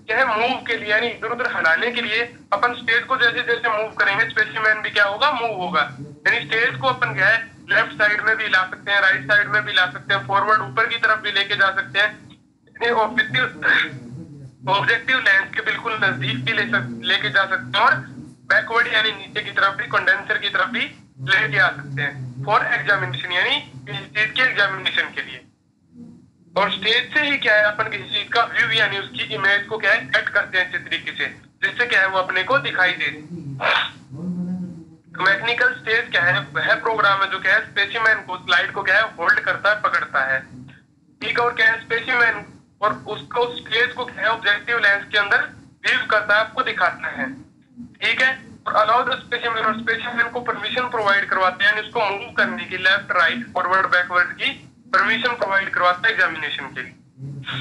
क्या है मूव के लिए यानी इधर उधर हटाने के लिए अपन स्टेज को जैसे जैसे मूव करेंगे स्पेसिमेन भी क्या होगा मूव होगा। यानी स्टेज को अपन क्या है लेफ्ट साइड में भी ला सकते हैं, राइट साइड में भी ला सकते हैं, फॉरवर्ड ऊपर की तरफ भी लेके जा सकते हैं, ऑब्जेक्टिव ऑब्जेक्टिव लेंस के बिल्कुल नजदीक भी ले सक, लेके जा सकते हैं और बैकवर्ड यानी नीचे की तरफ भी कंडेंसर की तरफ भी लेके आ सकते हैं फॉर एग्जामिनेशन यानी किसी चीज के एग्जामिनेशन के लिए। और स्टेज से ही क्या है अपन किसी चीज का व्यू यानी उसकी इमेज को क्या है कट करते हैं अच्छे तरीके से, जिससे क्या है वो अपने को दिखाई दे। मैकेनिकल स्टेज क्या है वह प्रोग्राम है जो क्या है स्पेसिमेन को स्लाइड को क्या है होल्ड करता है पकड़ता है, ठीक है। और क्या है स्पेसिमेन और उसको स्टेज को क्या है ऑब्जेक्टिव लेंस के अंदर व्यू करता है आपको दिखाता है, ठीक है। और अलाउ द स्पेसिमेन और स्पेसिमेन को परमिशन प्रोवाइड करवाते हैं यानी उसको मूव करने की लेफ्ट राइट फॉरवर्ड बैकवर्ड की परमिशन प्रोवाइड करवाता है एग्जामिनेशन के लिए।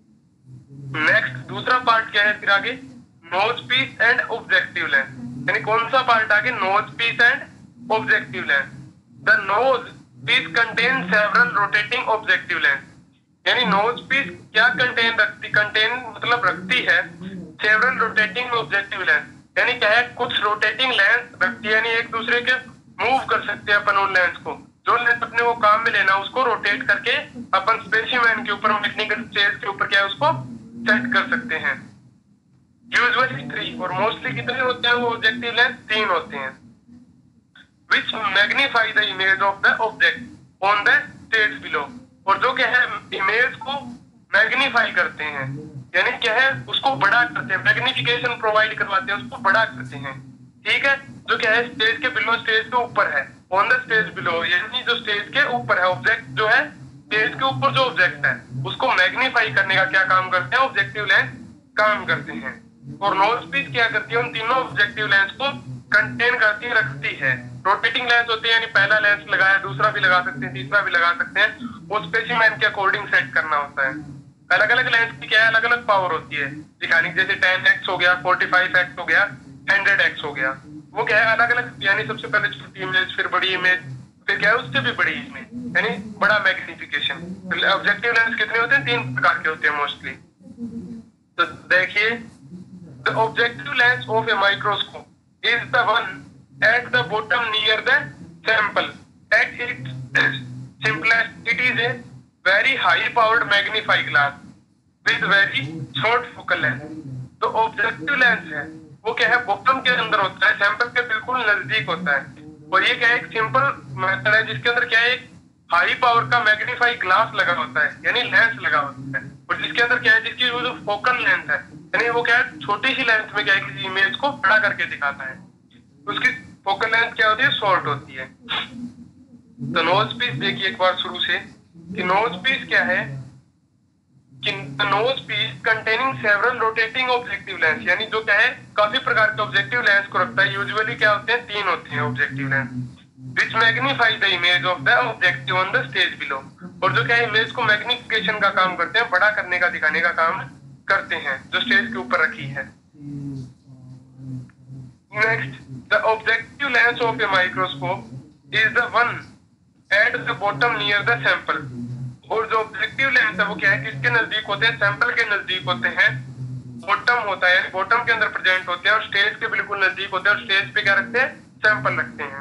नेक्स्ट दूसरा पार्ट क्या है फिर आगे nose piece and objective lens, यानी कौन सा पार्ट आगे nose piece and objective lens. The nose piece contain several rotating objective lens, यानी नोज पीस क्या कंटेन रखती कंटेन मतलब रखती है सेवरल रोटेटिंग ऑब्जेक्टिव लेंस, यानी क्या है कुछ रोटेटिंग लेंस रखती है यानी एक दूसरे के मूव कर सकते हैं अपन उन लेंस को, जो लेंस अपने को काम में लेना उसको रोटेट करके अपन स्पेसिमेन के ऊपर मैकेनिकल स्टेज के ऊपर क्या है उसको सेट कर सकते हैं। यूजुअली थ्री और मोस्टली कितने होते हैं वो ऑब्जेक्टिव लेंस तीन होते हैं। Which magnify the image of the object on the stage below, और जो क्या है इमेज को मैग्नीफाई करते हैं यानी क्या है उसको बड़ा करते हैं, मैग्निफिकेशन प्रोवाइड करवाते हैं उसको बड़ा करते हैं, ठीक है। जो क्या है स्टेज के बिलो स्टेज के ऊपर है ऑन द स्टेज बिलो यानी जो स्टेज के ऊपर है ऑब्जेक्ट जो है स्टेज के ऊपर जो ऑब्जेक्ट है उसको मैग्नीफाई करने का क्या काम करते हैं ऑब्जेक्टिव लेंस काम करते हैं। और नोज पीस क्या करती है उन तीनों ऑब्जेक्टिव लेंस को कंटेन करती है रखती है। रोटेटिंग लेंस होते हैं यानी पहला लेंस लगाया दूसरा भी लगा सकते हैं तीसरा भी लगा सकते हैं, वो स्पेसिमेन के अकॉर्डिंग सेट करना होता है। अलग अलग लेंस की क्या है अलग अलग पावर होती है दिखाने की, जैसे टेन एक्स हो गया फोर्टी फाइव एक्स हो गया हंड्रेड एक्स हो गया, वो क्या है अलग अलग यानी सबसे पहले छोटी इमेज फिर बड़ी इमेज फिर क्या है उससे भी बड़ी इमेज यानी बड़ा मैग्निफिकेशन। ऑब्जेक्टिव लेंस कितने होते हैं तीन प्रकार के होते हैं मोस्टली। तो देखिए the objective lens of a microscope is the one at the bottom near the sample at it simplest it is a very high powered magnifying glass with very short focal length. तो ऑब्जेक्टिव लेंस है वो क्या है बॉटम के अंदर होता है सैंपल के बिल्कुल नजदीक होता है, और ये क्या है एक सिंपल मेथड है जिसके अंदर क्या है एक हाई पावर का मैग्नीफाई ग्लास लगा होता है यानी लेंस लगा होता है, और जिसके अंदर क्या है जिसकी जो फोकल लेंथ है यानी वो क्या है छोटी सी लेंथ में क्या है किसी इमेज को बड़ा करके दिखाता है, उसकी फोकल लेंथ क्या होती है शॉर्ट होती है। तो नोज पीस देखिए एक बार शुरू से कि नोज पीस क्या है कि nose piece containing several rotating objective lens, यानी जो क्या है काफी प्रकार के ऑब्जेक्टिव लेंस को रखता है। यूजुअली क्या होते हैं तीन होते हैं objective lens which magnify the image of the objective on the stage below, और जो क्या है इमेज को मैग्निफिकेशन का काम करते हैं बड़ा करने का दिखाने का काम करते हैं जो स्टेज के ऊपर रखी है। Next the objective lens of a microscope is the one at the bottom near the sample, और जो ऑब्जेक्टिव लेंस है वो क्या है किसके नजदीक होते हैं सैंपल के नजदीक होते हैं, बॉटम होता है बॉटम के अंदर प्रेजेंट होते हैं और स्टेज के बिल्कुल नजदीक होते हैं, और स्टेज पे क्या रखते हैं सैंपल रखते हैं।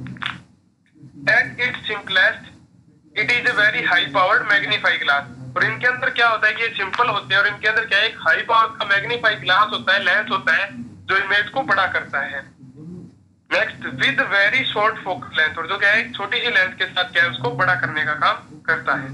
At its simplest it is a very high powered magnify glass, और इनके अंदर क्या होता है कि ये सिंपल होते हैं और इनके अंदर क्या है एक हाई पावर का मैग्नीफाई ग्लास होता है लेंस होता है जो इमेज को बड़ा करता है। Next with very short focal length, और जो क्या है एक छोटी सी लेंथ के साथ क्या है उसको बड़ा करने का काम करता है।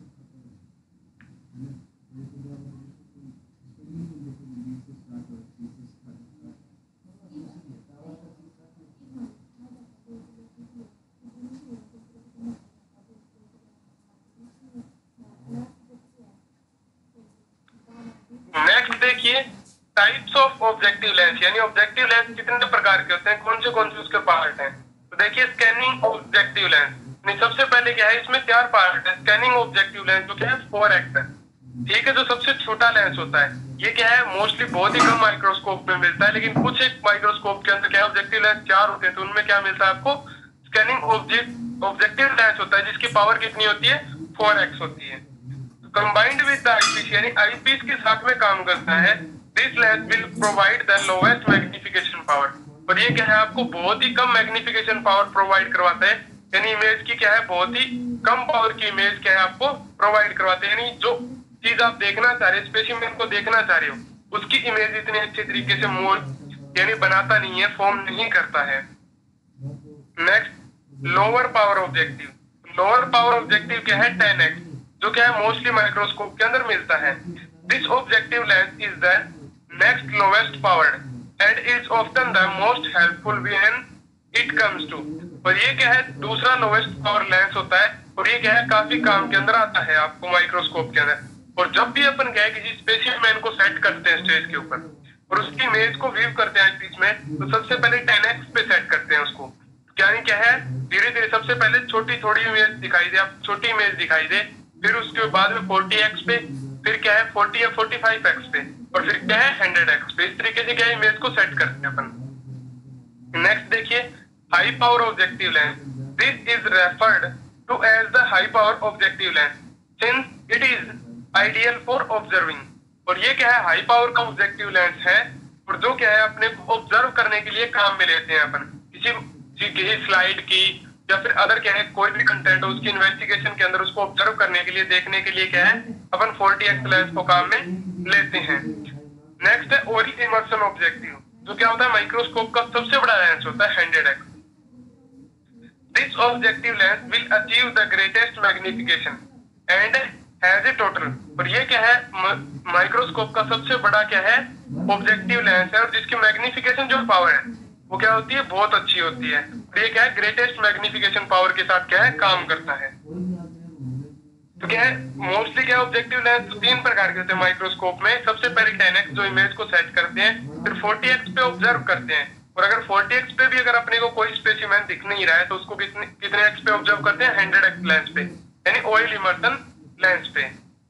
नेक्स्ट देखिए टाइप्स ऑफ ऑब्जेक्टिव लेंस, यानी ऑब्जेक्टिव लेंस कितने प्रकार के होते हैं कौन से कौन से उसके पार्ट हैं। तो देखिए स्कैनिंग ऑब्जेक्टिव लेंस, सबसे पहले क्या है इसमें चार पार्ट है। स्कैनिंग ऑब्जेक्टिव लेंस जो क्या है फोर एक्स है, ठीक है, जो सबसे छोटा लेंस होता है। ये क्या है मोस्टली बहुत ही कम माइक्रोस्कोप में मिलता है, लेकिन कुछ एक माइक्रोस्कोप के अंदर क्या ऑब्जेक्टिव लेंस चार होते हैं, तो उनमें क्या मिलता है आपको स्कैनिंग ऑब्जेक्ट ऑब्जेक्टिव लेंस होता है जिसकी पावर कितनी होती है फोर एक्स होती है। कंबाइंड विद द आईपीस, यानी आईपीस के साथ में काम करता है this lens will provide the lowest magnification power. और ये क्या है, आपको बहुत ही कम मैग्निफिकेशन पावर प्रोवाइड करवाता है, यानी इमेज की क्या है, बहुत ही कम पावर की इमेज क्या है आपको प्रोवाइड करवाते हैं। यानी जो चीज आप देखना चाह रहे हो, स्पेसिमेन को देखना चाह रहे हो, उसकी इमेज इतने अच्छे तरीके से मोल्ड यानी बनाता नहीं है, फॉर्म नहीं करता है। Next, lower power objective. Lower power objective क्या है, टेन एक्स, जो क्या है मोस्टली माइक्रोस्कोप के अंदर मिलता है। This objective lens is the next lowest powered and is often the most helpful when it comes to. और ये क्या है, दूसरा लोवेस्ट पावर लेंस होता है, और ये क्या है काफी काम के अंदर आता है आपको माइक्रोस्कोप के अंदर। और जब भी अपन क्या है किसी स्पेसिमेन को सेट करते हैं स्टेज के ऊपर और उसकी इमेज को व्यू करते हैं बीच में, तो सबसे पहले टेन एक्स पे सेट करते हैं उसको। यानी क्या है, धीरे धीरे सबसे पहले छोटी थोड़ी इमेज दिखाई दे, आप छोटी इमेज दिखाई दे, फिर उसके बाद में फोर्टी एक्स पे, फिर क्या है फोर्टी या फोर्टी फाइव एक्स पे, और फिर क्या है हंड्रेड एक्स पे। इस तरीके से क्या है इमेज को सेट करते हैं अपन। नेक्स्ट देखिए, high power objective lens. This is referred to as the high power objective lens since it is ideal for observing. और ये क्या है, हाई पावर का ऑब्जेक्टिव लेंस है, और जो क्या है अपने को ऑब्जर्व करने के लिए काम में लेते हैं अपन, किसी किसी स्लाइड की या फिर अदर क्या है कोई भी कंटेंट हो उसकी इन्वेस्टिगेशन के अंदर उसको ऑब्जर्व करने के लिए, देखने के लिए क्या है अपन फोर्टी एक्स लेंस को काम में लेते हैं। नेक्स्ट है ओरिक इमर्शन ऑब्जेक्टिव, जो क्या होता है माइक्रोस्कोप का सबसे बड़ा लेंस होता है hundred x. This objective lens will achieve the greatest magnification and has a total. और ये क्या है माइक्रोस्कोप का सबसे बड़ा क्या है ऑब्जेक्टिव लेंस है, और जिसकी मैग्निफिकेशन जो पावर है वो क्या होती है, बहुत अच्छी होती है। और ये क्या है ग्रेटेस्ट मैग्निफिकेशन पावर के साथ क्या है काम करता है। तो क्या है मोस्टली क्या ऑब्जेक्टिव लेंस तो तीन प्रकार के होते हैं माइक्रोस्कोप में। सबसे पहले टेन एक्स जो इमेज को सेट करते हैं, फिर फोर्टी एक्स पे ऑब्जर्व करते हैं, और अगर फोर्टी एक्स पे भी अगर अपने को कोई स्पेसिमेन दिख नहीं रहा है तो उसको कितने कितने एक्स पे ऑब्जर्व करते हैं, हंड्रेड एक्स लेंस पे, यानी ऑयल इमर्शन लेंस पे।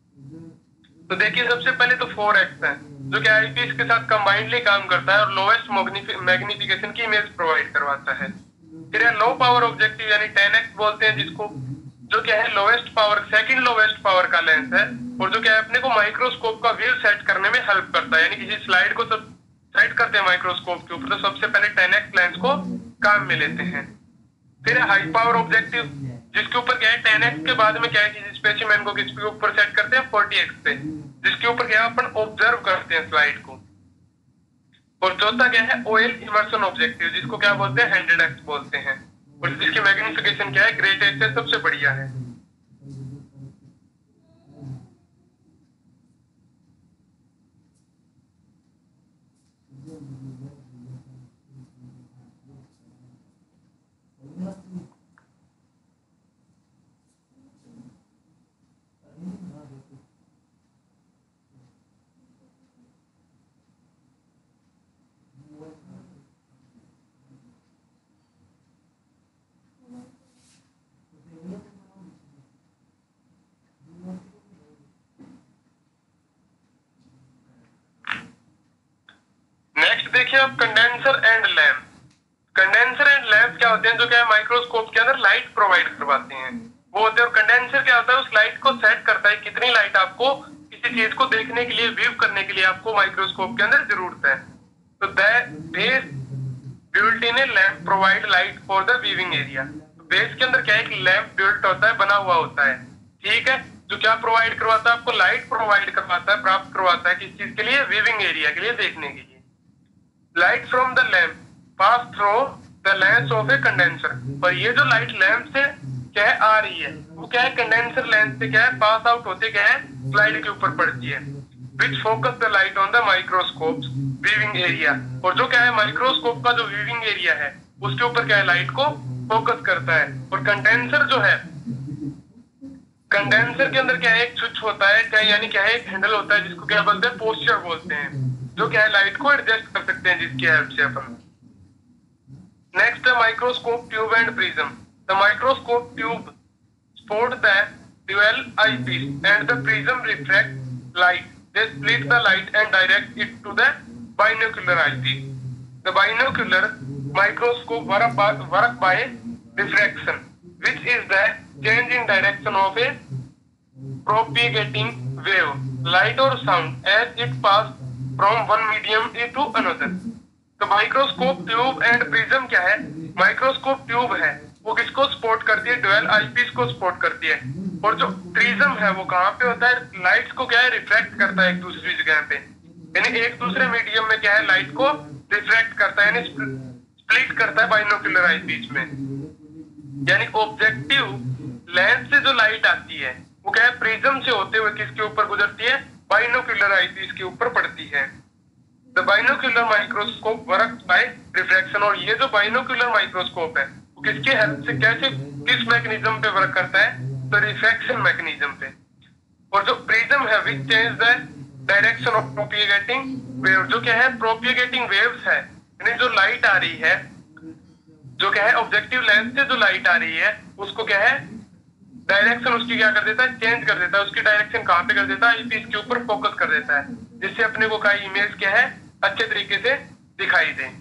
तो देखिए सबसे पहले तो फोर एक्स है, जो कि आईपीस के साथ कंबाइंडली काम करता है और लोएस्ट मैग्निफिकेशन की इमेज प्रोवाइड करवाता है। फिर है लो पावर ऑब्जेक्टिव यानी टेन एक्स बोलते हैं जिसको, जो क्या है lowest power, second lowest power का लेंस है, और जो क्या है अपने को माइक्रोस्कोप का व्यू सेट करने में हेल्प करता है। यानी किसी स्लाइड को सब सेट करते हैं माइक्रोस्कोप के ऊपर, तो सबसे पहले टेन एक्स लेंस को काम में लेते हैं। फिर है हाई पावर ऑब्जेक्टिव, जिसके ऊपर क्या है टेन एक्स के बाद में क्या है किसी स्पेसिमेन को किसके ऊपर सेट करते हैं, फोर्टी एक्स पे, जिसके ऊपर क्या है अपन ऑब्जर्व करते हैं स्लाइड को। और चौथा क्या है ऑयल इमर्शन ऑब्जेक्टिव, जिसको क्या बोलते हैं, हंड्रेड एक्स बोलते हैं, और जिसकी मैग्निफिकेशन क्या है ग्रेटेस्ट से सबसे बढ़िया है। नेक्स्ट देखिए आप condenser and lamp. Condenser and lamp क्या होते हैं, जो क्या है माइक्रोस्कोप के अंदर लाइट प्रोवाइड करवाते हैं, वो होते हैं। और कंडेंसर क्या होता है, उस लाइट को सेट करता है कितनी लाइट आपको किसी चीज को देखने के लिए, व्यू करने के लिए आपको माइक्रोस्कोप के अंदर जरूरत है। तो base built in a lamp provide light for the viewing area. Base के अंदर क्या है, एक लैंप बिल्ट होता है, बना हुआ होता है, ठीक है, जो क्या प्रोवाइड करवाता है आपको, लाइट प्रोवाइड करवाता है, प्राप्त करवाता है किस चीज के लिए, व्यूइंग एरिया के लिए, देखने के लिए। Light from the lamp pass through the lens of a condenser. पर ये जो लाइट लैंप से क्या है आ रही है, वो क्या है कंडेंसर लेंस से क्या है पास आउट होते क्या है स्लाइड के ऊपर पड़ती है, which focus the light on the microscope viewing area. और जो क्या है माइक्रोस्कोप का जो व्यूइंग एरिया है उसके ऊपर क्या है लाइट को फोकस करता है। और कंडेंसर जो है, कंडेंसर के अंदर क्या है एक स्विच होता है, क्या यानी क्या है एक हैंडल होता है, जिसको क्या बोलते हैं, पोस्चर बोलते हैं, जो क्या है लाइट को एडजस्ट कर सकते हैं जिसकी हेल्प से अपन। नेक्स्ट है microscope tube and prism. The microscope tube support the dual eyepiece and the prism reflect light. They split the light and direct it to the binocular eyepiece. The binocular microscope work by refraction, which is the change in direction of a propagating wave, light or sound as it pass from one medium to another. तो माइक्रोस्कोप ट्यूब एंड प्रिज्म क्या है? माइक्रोस्कोप ट्यूब है वो किसको सपोर्ट करती है? ड्यूअल आईपीस को सपोर्ट करती है। और जो प्रिज्म है वो कहाँ पे होता है? लाइट्स को क्या है? रिफ्रैक्ट करता है एक दूसरी जगह पे, यानी एक दूसरे मीडियम में क्या है? लाइट को रिफ्रैक्ट करता है, यानी स्प्लिट करता है बाइनोक्यूलर आईपीस में। यानी ऑब्जेक्टिव लेंस से जो लाइट आती है वो क्या है? प्रिज्म से होते हुए किसके ऊपर गुजरती है? बाइनोक्यूलर आईपीस के ऊपर पड़ती है। The binocular microscope work by refraction. और ये जो बाइनोक्यूलर माइक्रोस्कोप है वो किसके हेल्प से, कैसे, किस मैकेनिज्म पे वर्क करता है? तो रिफ्रैक्शन मैकेनिज्म पे। और जो प्रिज्म है which change the direction of propagating wave, जो क्या है? प्रोपिगेटिंग वेव्स है, यानी जो लाइट आ रही है, जो क्या है? ऑब्जेक्टिव लेंस से जो लाइट आ रही है उसको क्या है? डायरेक्शन उसकी क्या कर देता है? चेंज कर देता है। उसकी डायरेक्शन कहाँ पे कर देता है? आईपीस के ऊपर फोकस कर देता है, जिससे अपने को का इमेज क्या है? अच्छे तरीके से दिखाई दे।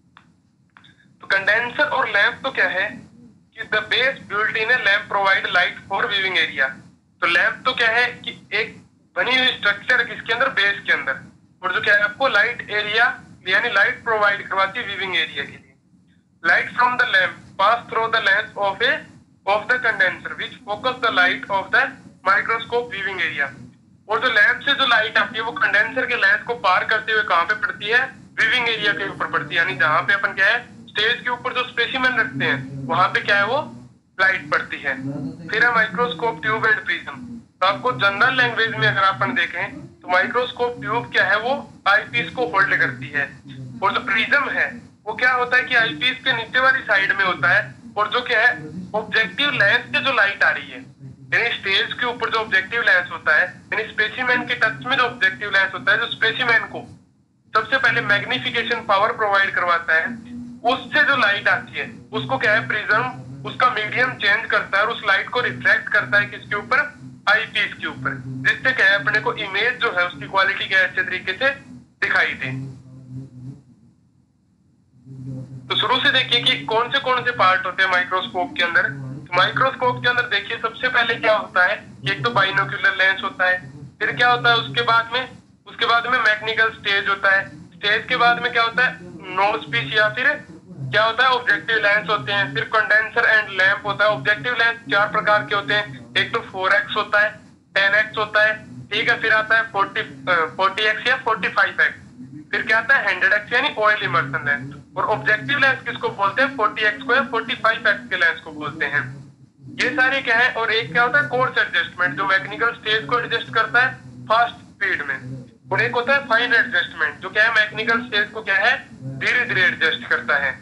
तो कंडेंसर और लैंप तो क्या है कि the base built in a lamp provide light for viewing area. तो लैंप तो क्या है कि एक बनी हुई स्ट्रक्चर है किसके अंदर? बेस के अंदर। और जो क्या है? आपको लाइट एरिया यानी लाइट प्रोवाइड करवाती है व्यूइंग एरिया के लिए। Light from the lamp pass through the lens of a of the condenser which focus the light of the microscope viewing area। और जो लैंप से जो लाइट आती है वो कंडेंसर के लेंस को पार करते हुए कहाँ पे पड़ती है? विविंग एरिया के ऊपर पड़ती है, यानी जहाँ पे अपन क्या है? स्टेज के ऊपर जो स्पेसिमेन रखते हैं वहां पे क्या है? वो लाइट पड़ती है। फिर है माइक्रोस्कोप ट्यूब एंड प्रिज्म। तो आपको जनरल लैंग्वेज में अगर अपन देखें तो माइक्रोस्कोप ट्यूब क्या है? वो आईपीस को होल्ड करती है। और जो प्रिज्म है वो क्या होता है कि आईपीस के नीचे वाली साइड में होता है। और जो क्या है? ऑब्जेक्टिव लेंस से जो लाइट आ रही है, यानी स्टेज के ऊपर जो ऑब्जेक्टिव लेंस होता है, यानी स्पेसिमेन के टच में जो ऑब्जेक्टिव लेंस होता है, जो स्पेसिमेन को सबसे पहले मैग्निफिकेशन पावर प्रोवाइड करवाता है, उससे जो लाइट आती है उसको क्या है? प्रिज्म उसका मीडियम चेंज करता है और उस लाइट को रिफ्लेक्ट करता है किसके ऊपर? आईपीस के ऊपर, जिससे क्या है? अपने को इमेज जो है उसकी क्वालिटी क्या है? अच्छे तरीके से दिखाई दे। तो शुरू से देखिए कि कौन से कौन से पार्ट होते हैं माइक्रोस्कोप के अंदर। तो माइक्रोस्कोप के अंदर देखिए सबसे पहले क्या होता है? एक तो बाइनोक्यूलर लेंस होता है। फिर क्या होता है उसके बाद में? उसके बाद में मैकेनिकल स्टेज होता है। स्टेज के बाद में क्या होता है? नोज पीस या फिर क्या होता है? ऑब्जेक्टिव लेंस होते हैं। फिर कंडेंसर एंड लैंप होता है। ऑब्जेक्टिव लेंस चार प्रकार के होते हैं, एक तो फोर एक्स होता है, टेन एक्स होता है, ठीक है। फिर आता है फोर्टी फोर्टी एक्स या फोर्टी फाइव एक्स। फिर क्या आता है? हंड्रेड एक्स यानी ऑयल इमर्सन लेंस। और ऑब्जेक्टिव लेंस किसको बोलते हैं? फोर्टी एक्स को या फोर्टी फाइव एक्स के लेंस को बोलते हैं। ये सारे क्या है? और एक क्या होता है? कोर्स एडजस्टमेंट, जो मैकेनिकल स्टेज को एडजस्ट करता है फास्ट स्पीड में। और एक होता है फाइन एडजस्टमेंट, जो क्या है? मैकेनिकल स्टेज को क्या है? धीरे धीरे एडजस्ट करता है।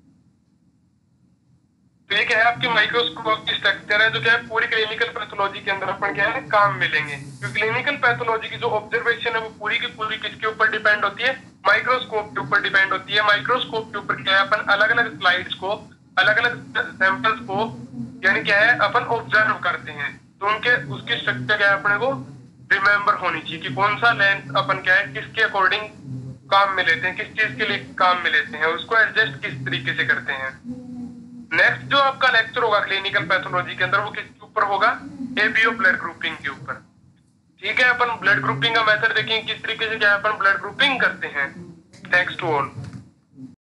तो ये क्या है? आपकी माइक्रोस्कोप की स्ट्रक्चर है जो क्या है? पूरी क्लिनिकल पैथोलॉजी के अंदर अपन क्या है? काम मिलेंगे। क्योंकि क्लिनिकल पैथोलॉजी की जो ऑब्जर्वेशन है वो पूरी की पूरी किसके ऊपर डिपेंड होती है? माइक्रोस्कोप के ऊपर डिपेंड होती है। माइक्रोस्कोप के ऊपर क्या है? अपन अलग अलग स्लाइड्स को, अलग अलग सैंपल्स को यानी क्या है? अपन ऑब्जर्व करते हैं। तो उनके उसकी स्ट्रक्चर क्या है? अपने को रिमेम्बर होनी चाहिए कि कौन सा लेंस अपन क्या है? किसके अकॉर्डिंग काम में लेते हैं, किस चीज के लिए काम में लेते हैं, उसको एडजस्ट किस तरीके से करते हैं। नेक्स्ट जो आपका लेक्चर होगा क्लिनिकल पैथोलॉजी के अंदर वो किसके ऊपर होगा? एबीओ ब्लड ग्रुपिंग के ऊपर, ठीक है। अपन ब्लड ग्रुपिंग का मेथड देखेंगे किस तरीके से क्या अपन ब्लड ग्रुपिंग करते हैं। Thanks to all.